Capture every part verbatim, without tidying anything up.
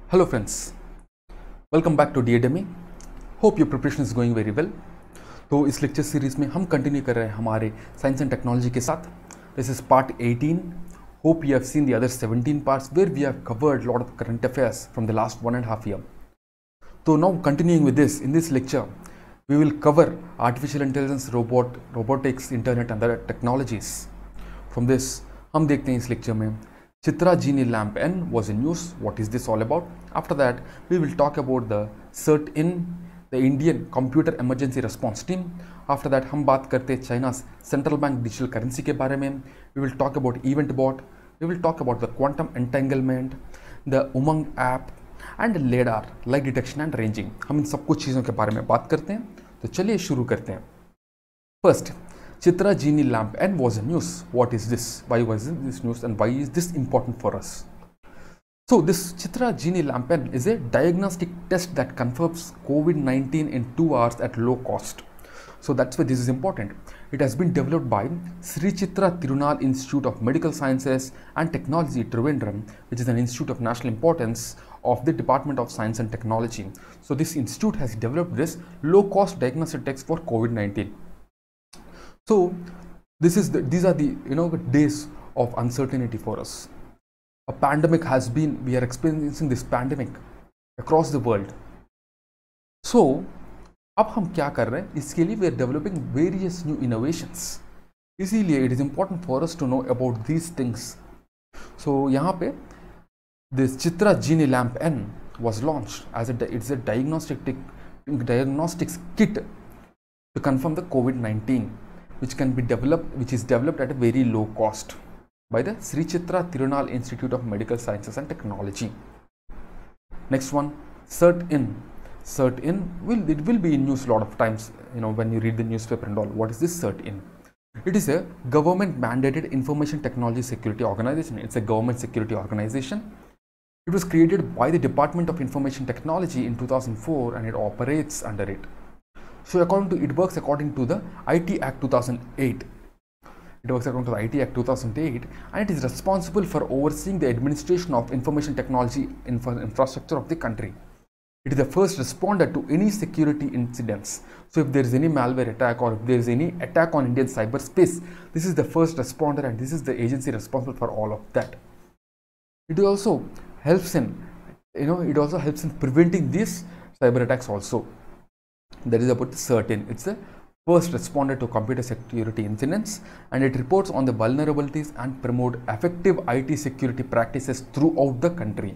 Hello friends, welcome back to D A D M E. Hope your preparation is going very well. तो इस lecture series में हम continue कर रहे हैं हमारे साइंस एंड टेक्नोलॉजी के साथ. This is part eighteen. Hope you have seen the other seventeen parts where we have covered a lot of current affairs from the last one and a half year. So now continuing with this, in this lecture, we will cover artificial intelligence, robot, robotics, internet and other technologies. From this, हम देखते हैं इस lecture में Chitra Genie Lamp N was in news. What is this all about? After that, we will talk about the CERT-In, the Indian Computer Emergency Response Team. After that, हम बात करते हैं China's Central Bank Digital Currency के बारे में. We will talk about EventBot. We will talk about the quantum entanglement, the Umang app and LiDAR, light detection and ranging. हम इन सब कुछ चीज़ों के बारे में बात करते हैं. तो चलिए शुरू करते हैं. First, Chitra Genie Lamp N was a news. What is this? Why was this news and why is this important for us? So this Chitra Genie Lamp N is a diagnostic test that confirms COVID nineteen in two hours at low cost. So that's why this is important. It has been developed by Sri Chitra Tirunal Institute of Medical Sciences and Technology, Trivandrum, which is an institute of national importance of the Department of Science and Technology. So this institute has developed this low cost diagnostic test for COVID nineteen. So this is the, these are the you know days of uncertainty for us. A pandemic has been, we are experiencing this pandemic across the world. So अब हम क्या कर रहे हैं, इसके लिए we are developing various new innovations. इसीलिए it is important for us to know about these things. So यहाँ पे this Chitra Genie Lamp N was launched as a it's a diagnostic diagnostics kit to confirm the COVID nineteen. Which can be developed, which is developed at a very low cost by the Sri Chitra Tirunal Institute of Medical Sciences and Technology. Next one, CERT-In. CERT-In will it will be in news a lot of times. You know when you read the newspaper and all. What is this CERT-In? It is a government-mandated information technology security organization. It's a government security organization. It was created by the Department of Information Technology in two thousand four, and it operates under it. So according to it works according to the I T Act two thousand eight. It works according to the I T Act two thousand eight, and it is responsible for overseeing the administration of information technology infra infrastructure of the country. It is the first responder to any security incidents. So if there is any malware attack or if there is any attack on Indian cyberspace, this is the first responder and this is the agency responsible for all of that. It also helps in, you know, it also helps in preventing these cyber attacks also. That is about the CERT-In. It's the first responder to computer security incidents, and it reports on the vulnerabilities and promote effective I T security practices throughout the country.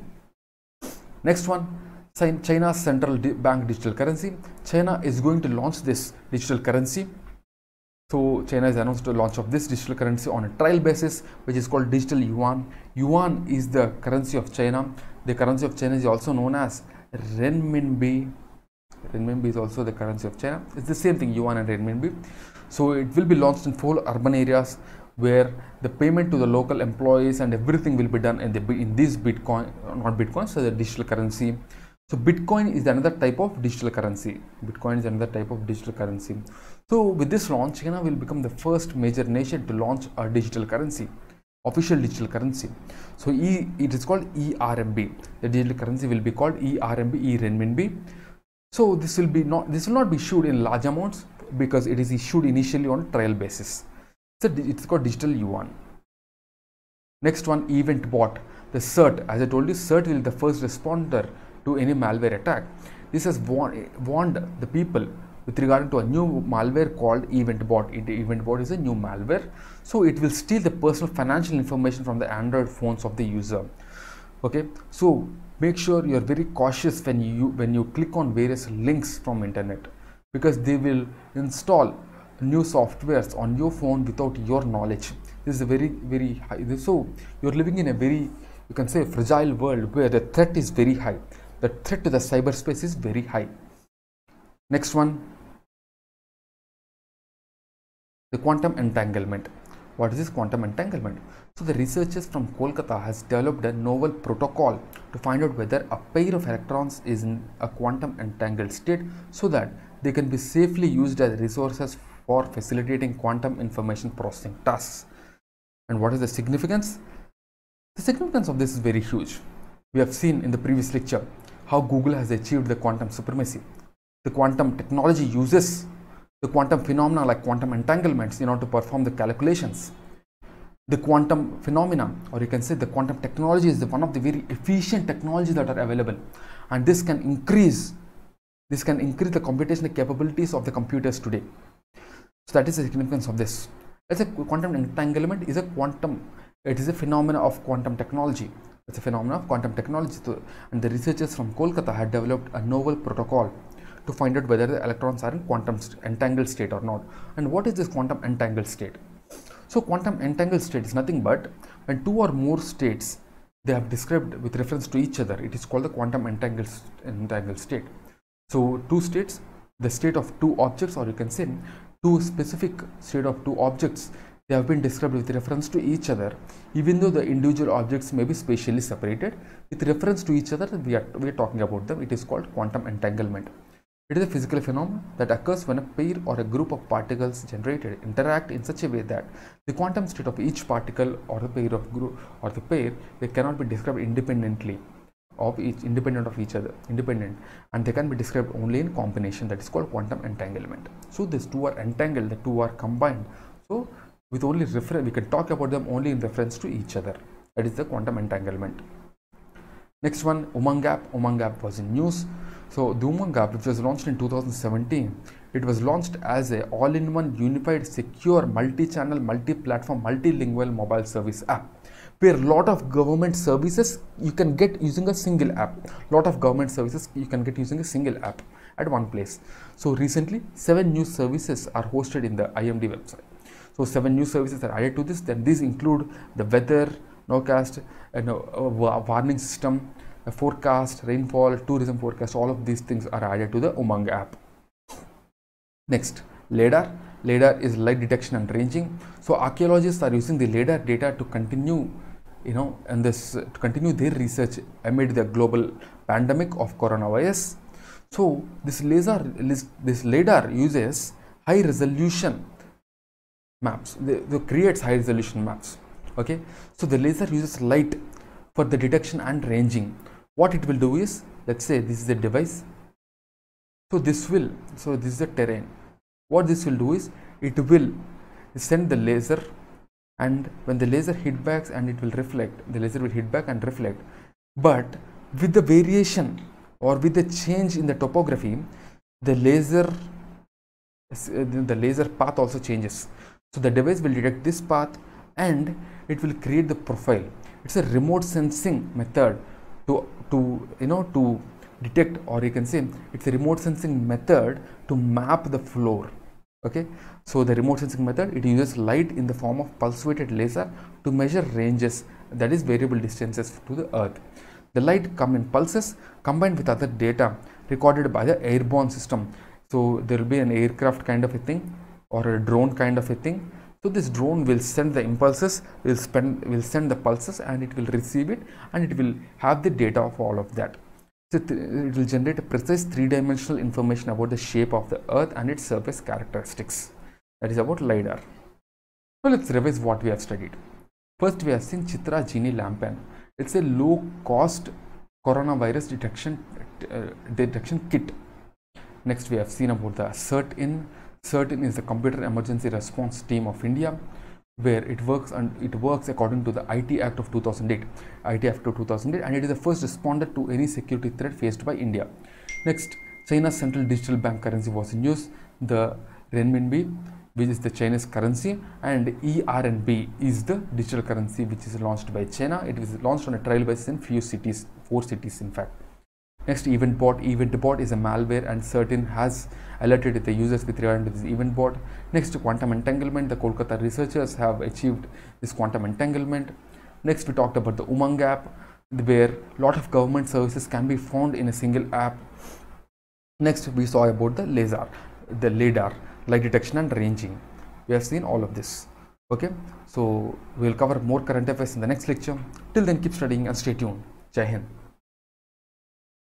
Next one, China's central bank digital currency. China is going to launch this digital currency. So China has announced the launch of this digital currency on a trial basis, which is called digital yuan. Yuan is the currency of China. The currency of China is also known as renminbi. Renminbi is also the currency of China. It's the same thing, yuan and renminbi. So it will be launched in four urban areas where the payment to the local employees and everything will be done in the in this Bitcoin, not Bitcoin, so the digital currency. So Bitcoin is another type of digital currency. Bitcoin is another type of digital currency. So with this launch, China will become the first major nation to launch a digital currency, official digital currency. So e, it is called E R M B. The digital currency will be called E R M B, E renminbi. So this will be not this will not be issued in large amounts because it is issued initially on a trial basis. So it's called digital yuan. Next one, EventBot. The CERT, as I told you, CERT will be the first responder to any malware attack. This has warned, warned the people with regard to a new malware called EventBot. It, EventBot is a new malware. So it will steal the personal financial information from the Android phones of the user. Okay, so make sure you are very cautious when you when you click on various links from internet, because they will install new softwares on your phone without your knowledge. This is a very very high. So you're living in a very, you can say, fragile world where the threat is very high. The threat to the cyberspace is very high. Next one, the quantum entanglement. What is this quantum entanglement? So the researchers from Kolkata has developed a novel protocol to find out whether a pair of electrons is in a quantum entangled state so that they can be safely used as resources for facilitating quantum information processing tasks. And what is the significance? The significance of this is very huge. We have seen in the previous lecture how Google has achieved the quantum supremacy. The quantum technology uses the quantum phenomena like quantum entanglements in order to perform the calculations. The quantum phenomena, or you can say the quantum technology, is the one of the very efficient technologies that are available, and this can increase this can increase the computational capabilities of the computers today. So that is the significance of this. As a quantum entanglement is a quantum, it is a phenomena of quantum technology. It's a phenomenon of quantum technology, and the researchers from Kolkata had developed a novel protocol to find out whether the electrons are in quantum entangled state or not. And what is this quantum entangled state? So quantum entangled state is nothing but when two or more states they have described with reference to each other, it is called the quantum entangled entangled state. So two states, the state of two objects, or you can say two specific state of two objects, they have been described with reference to each other, even though the individual objects may be spatially separated. With reference to each other, we are, we are talking about them. It is called quantum entanglement. It is a physical phenomenon that occurs when a pair or a group of particles generated interact in such a way that the quantum state of each particle or the pair of group or the pair, they cannot be described independently of each independent of each other independent and they can be described only in combination. That is called quantum entanglement. So these two are entangled, the two are combined. So with only reference, we can talk about them only in reference to each other. That is the quantum entanglement. Next one, Umang app. Umang app was in news. So the Umang app, which was launched in two thousand seventeen, it was launched as a all-in-one unified, secure, multi-channel, multi-platform, multilingual mobile service app, where a lot of government services you can get using a single app. Lot of government services you can get using a single app at one place. So recently, seven new services are hosted in the I M D website. So seven new services are added to this. Then these include the weather, nowcast, and a, a warning system, a forecast, rainfall, tourism forecast. All of these things are added to the Umang app. Next, LiDAR. LiDAR is light detection and ranging. So archaeologists are using the LiDAR data to continue, you know, and this to continue their research amid the global pandemic of coronavirus. So this laser, this LiDAR uses high resolution maps. They creates high resolution maps. Okay, so the laser uses light for the detection and ranging. What it will do is, let's say this is a device. So this will, so this is the terrain. What this will do is, it will send the laser, and when the laser hit back and it will reflect, the laser will hit back and reflect. But with the variation or with the change in the topography, the laser, the laser path also changes. So the device will detect this path and it will create the profile. It's a remote sensing method to, to you know, to detect, or you can say it's a remote sensing method to map the floor. Okay, so the remote sensing method, it uses light in the form of pulse weighted laser to measure ranges, that is variable distances to the earth. The light come in pulses combined with other data recorded by the airborne system. So there will be an aircraft kind of a thing or a drone kind of a thing. So this drone will send the impulses, will spend will send the pulses, and it will receive it, and it will have the data of all of that. So it will generate a precise three-dimensional information about the shape of the earth and its surface characteristics. That is about LiDAR. So let's revise what we have studied. First, we have seen Chitra Genie Lampan. It's a low-cost coronavirus detection uh, detection kit. Next, we have seen about the CERT-In. CERT-In is the Computer Emergency Response Team of India, where it works and it works according to the I T Act of two thousand eight, I T Act of two thousand eight, and it is the first responder to any security threat faced by India. Next, China's central digital bank currency was in use, the renminbi, which is the Chinese currency, and E R N B is the digital currency which is launched by China. It was launched on a trial basis in few cities, four cities in fact. Next, EventBot. EventBot is a malware, and CERT-In has alerted the users with regard to this EventBot. Next, quantum entanglement. The Kolkata researchers have achieved this quantum entanglement. Next, we talked about the Umang app, where a lot of government services can be found in a single app. Next, we saw about the laser, the LiDAR, light detection and ranging. We have seen all of this. Okay, so we will cover more current affairs in the next lecture. Till then, keep studying and stay tuned. Jai Hind.